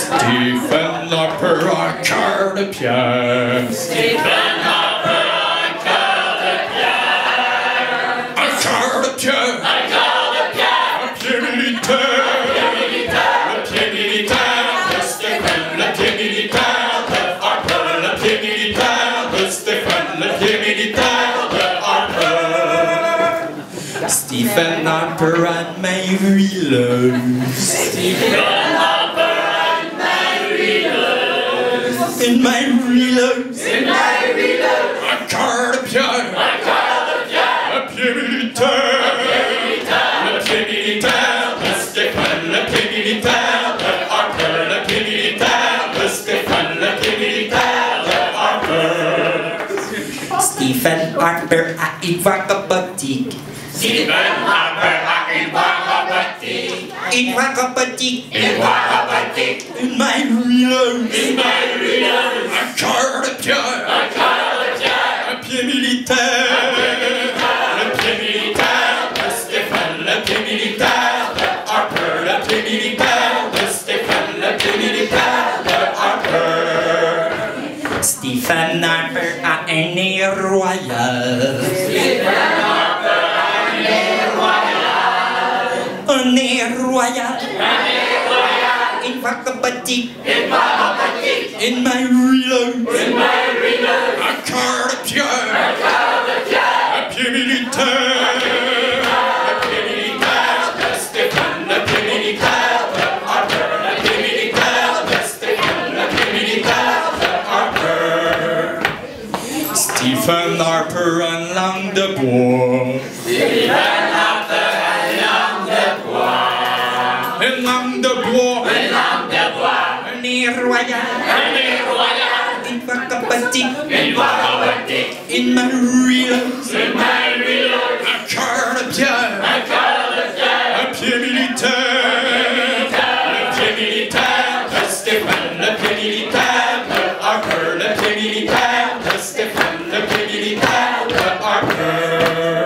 Stephen Harper, un cœur de pierre. Stephen Harper, un cœur de pierre. Un cœur de pierre. Un cœur de pierre. Un pied militaire. Un pied militaire. Le pied militaire de Stephen. Le pied militaire de Harper. Le pied militaire de Stephen. Le pied militaire de Harper. Stephen Harper a une main huileuse. Stephen Harper a une main huileuse. Une main huileuse. Une main huileuse. Un cœur de pierre. Un cœur de pierre. Le pied militaire. Un pied militaire. Le pied militaire de Stephen. Le pied militaire de Harper. Le pied militaire de Stephen. Le pied militaire de Harper. Stephen Harper a une voix robotique. Stephen Harper a une voix robotique. Une voix robotique. Une voix robotique. Une main huileuse. Une main huileuse. Un cœur de pierre. Un cœur de pierre. Un pied militaire. Le pied militaire de Stephen. Le pied militaire de Harper. Le pied militaire de Stephen. Le pied militaire de Harper. Stephen Harper a un nez royal. Stephen Harper a un nez royal. Un nez royal. Un nez royal. Une voix robotique. Une voix robotique. Une main huileuse. Une main huileuse. Un cœur de pierre. Un cœur de pierre. Un pied militaire. Le pied militaire de Stephen. Le pied militaire de Harper. Le pied militaire de Stephen. Le pied militaire de Harper. Stephen Harper, une langue de bois. Stephen Harper a une langue de bois. Une langue de bois. Une langue de bois. Un nez royal. Un nez royal. Une voix robotique. Une voix robotique. Une main huileuse. Une main huileuse. Un cœur de pierre. Un cœur de pierre. Un pied militaire. Le pied militaire de Stephen. Le pied militaire de Harper. Le pied militaire de Stephen. Le pied militaire de Harper.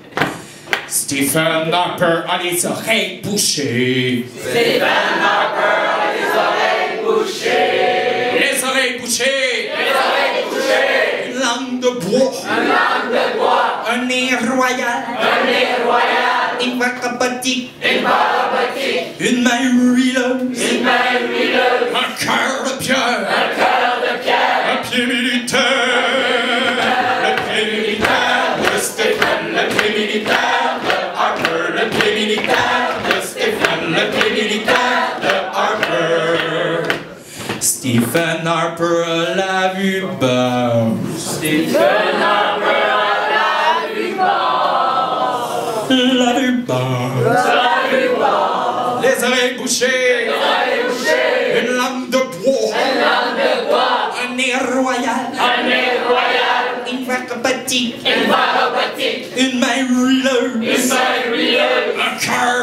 Stephen Harper a les oreilles bouchées. Stephen Harper a les oreilles bouchées. Les oreilles bouchées. Les oreilles bouchées. Une langue de bois. Une langue de bois. Un nez royal. Un nez royal. Une voix robotique. Une voix robotique. Une main huileuse. Une main huileuse. Un cœur de pierre. Un cœur de pierre. Un pied militaire. Le pied militaire de Stephen. Le pied militaire de Harper. Le pied militaire de Stephen. Le pied militaire de Harper. Stephen Harper a la vue basse. Stephen Harper a la vue basse. La vue basse. La vue basse. Les oreilles bouchées. Les oreilles bouchées. Une langue de bois. Une langue de bois. Un nez royal. Un nez royal. Une voix robotique. Une voix robotique. Une main huileuse. Une main huileuse. Un cœur